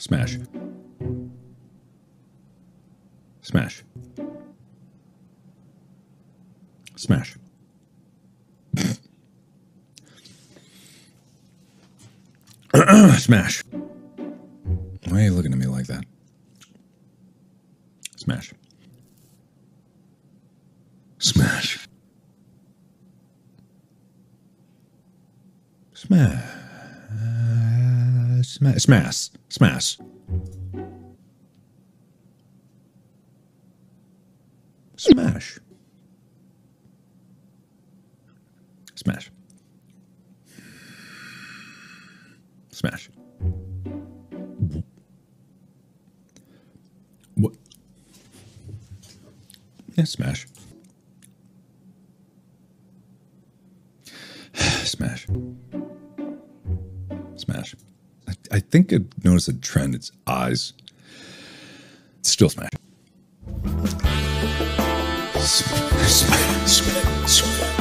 Smash. Smash. Smash. Smash. Why are you looking at me like that? Smash. Smash. Smash. Smash. Smash. Smash. Smash. Smash. Smash. What? Yeah, smash. Smash. Smash. I think I noticed a trend. It's eyes. Still smash. Smash. Smash. Smash.